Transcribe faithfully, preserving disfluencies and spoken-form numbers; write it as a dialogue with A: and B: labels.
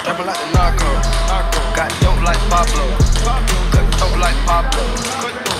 A: Rapping like the narco. Got dope like Pablo. Cut dope like Pablo.